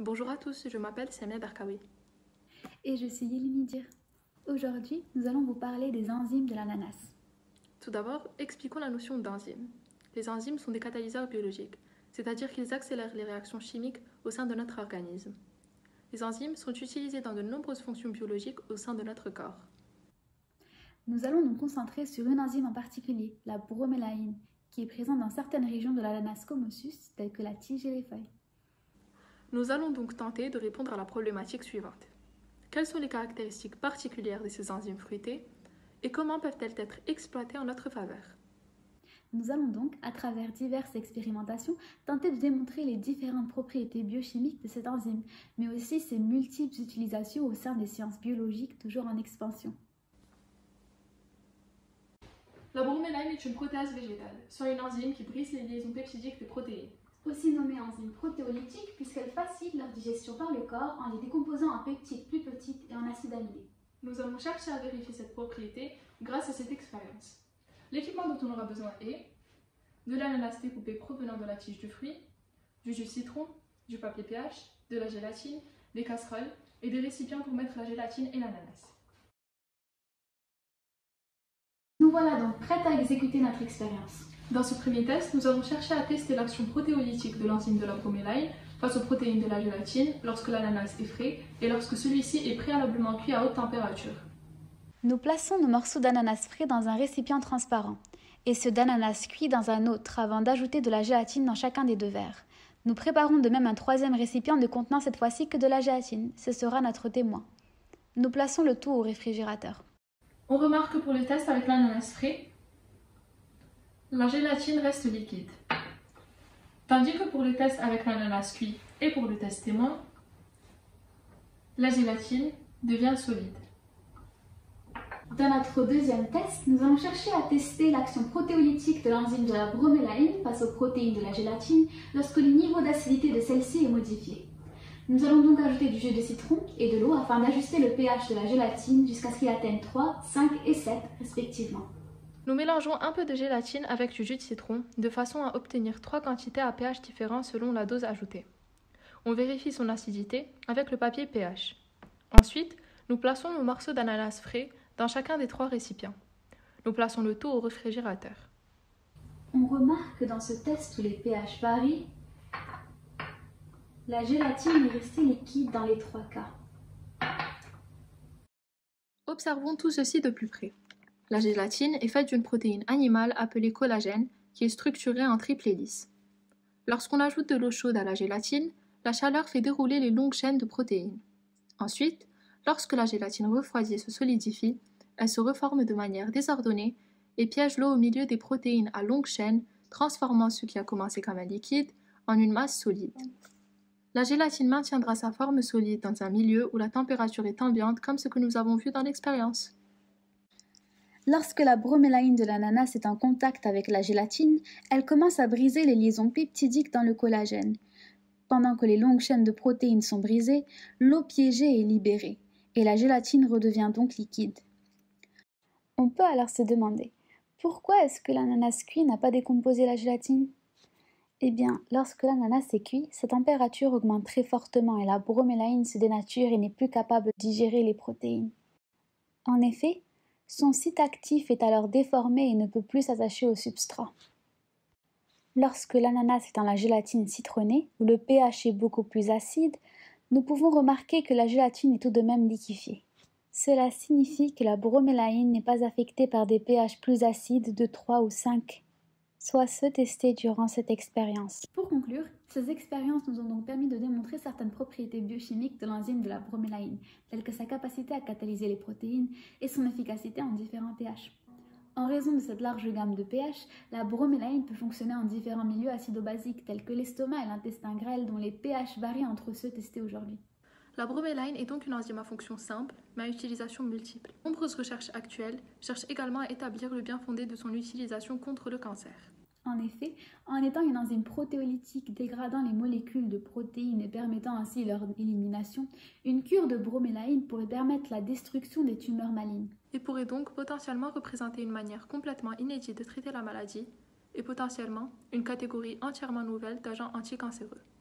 Bonjour à tous, je m'appelle Samia Berkawi. Et je suis Yelini Dir. Aujourd'hui, nous allons vous parler des enzymes de l'ananas. Tout d'abord, expliquons la notion d'enzyme. Les enzymes sont des catalyseurs biologiques, c'est-à-dire qu'ils accélèrent les réactions chimiques au sein de notre organisme. Les enzymes sont utilisées dans de nombreuses fonctions biologiques au sein de notre corps. Nous allons nous concentrer sur une enzyme en particulier, la bromélaïne, qui est présente dans certaines régions de l'ananas comossus, telles que la tige et les feuilles. Nous allons donc tenter de répondre à la problématique suivante. Quelles sont les caractéristiques particulières de ces enzymes fruitées et comment peuvent-elles être exploitées en notre faveur? Nous allons donc, à travers diverses expérimentations, tenter de démontrer les différentes propriétés biochimiques de cette enzyme, mais aussi ses multiples utilisations au sein des sciences biologiques toujours en expansion. La bromélaïne est une protéase végétale, soit une enzyme qui brise les liaisons peptidiques des protéines. Aussi nommée enzyme protéolytique puisqu'elle facilite leur digestion par le corps en les décomposant en peptides plus petites et en acides aminés. Nous allons chercher à vérifier cette propriété grâce à cette expérience. L'équipement dont on aura besoin est de l'ananas découpé provenant de la tige du fruit, du jus de citron, du papier pH, de la gélatine, des casseroles et des récipients pour mettre la gélatine et l'ananas. Nous voilà donc prêts à exécuter notre expérience. Dans ce premier test, nous allons chercher à tester l'action protéolytique de l'enzyme de la bromélaïne face aux protéines de la gélatine lorsque l'ananas est frais et lorsque celui-ci est préalablement cuit à haute température. Nous plaçons nos morceaux d'ananas frais dans un récipient transparent et ceux d'ananas cuits dans un autre avant d'ajouter de la gélatine dans chacun des deux verres. Nous préparons de même un troisième récipient ne contenant cette fois-ci que de la gélatine. Ce sera notre témoin. Nous plaçons le tout au réfrigérateur. On remarque que pour le test avec l'ananas frais, la gélatine reste liquide. Tandis que pour le test avec l'ananas cuit et pour le test témoin, la gélatine devient solide. Dans notre deuxième test, nous allons chercher à tester l'action protéolytique de l'enzyme de la bromélaïne face aux protéines de la gélatine lorsque le niveau d'acidité de celle-ci est modifié. Nous allons donc ajouter du jus de citron et de l'eau afin d'ajuster le pH de la gélatine jusqu'à ce qu'il atteigne 3, 5 et 7 respectivement. Nous mélangeons un peu de gélatine avec du jus de citron de façon à obtenir 3 quantités à pH différents selon la dose ajoutée. On vérifie son acidité avec le papier pH. Ensuite, nous plaçons nos morceaux d'ananas frais dans chacun des 3 récipients. Nous plaçons le tout au réfrigérateur. On remarque que dans ce test où les pH varient, la gélatine est restée liquide dans les 3 cas. Observons tout ceci de plus près. La gélatine est faite d'une protéine animale appelée collagène qui est structurée en triple hélice. Lorsqu'on ajoute de l'eau chaude à la gélatine, la chaleur fait dérouler les longues chaînes de protéines. Ensuite, lorsque la gélatine refroidit et se solidifie, elle se reforme de manière désordonnée et piège l'eau au milieu des protéines à longue chaîne, transformant ce qui a commencé comme un liquide en une masse solide. La gélatine maintiendra sa forme solide dans un milieu où la température est ambiante comme ce que nous avons vu dans l'expérience. Lorsque la bromélaïne de l'ananas est en contact avec la gélatine, elle commence à briser les liaisons peptidiques dans le collagène. Pendant que les longues chaînes de protéines sont brisées, l'eau piégée est libérée et la gélatine redevient donc liquide. On peut alors se demander, pourquoi est-ce que l'ananas cuit n'a pas décomposé la gélatine? Eh bien, lorsque l'ananas est cuit, sa température augmente très fortement et la bromélaïne se dénature et n'est plus capable de digérer les protéines. En effet, son site actif est alors déformé et ne peut plus s'attacher au substrat. Lorsque l'ananas est dans la gélatine citronnée, où le pH est beaucoup plus acide, nous pouvons remarquer que la gélatine est tout de même liquéfiée. Cela signifie que la bromélaïne n'est pas affectée par des pH plus acides de 3 ou 5, soit ceux testés durant cette expérience. Pour conclure, ces expériences nous ont donc permis de démontrer certaines propriétés biochimiques de l'enzyme de la bromélaïne, telles que sa capacité à catalyser les protéines et son efficacité en différents pH. En raison de cette large gamme de pH, la bromélaïne peut fonctionner en différents milieux acido-basiques tels que l'estomac et l'intestin grêle dont les pH varient entre ceux testés aujourd'hui. La bromélaïne est donc une enzyme à fonction simple, mais à utilisation multiple. De nombreuses recherches actuelles cherchent également à établir le bien fondé de son utilisation contre le cancer. En effet, en étant une enzyme protéolytique dégradant les molécules de protéines et permettant ainsi leur élimination, une cure de bromélaïne pourrait permettre la destruction des tumeurs malignes. Et pourrait donc potentiellement représenter une manière complètement inédite de traiter la maladie et potentiellement une catégorie entièrement nouvelle d'agents anticancéreux.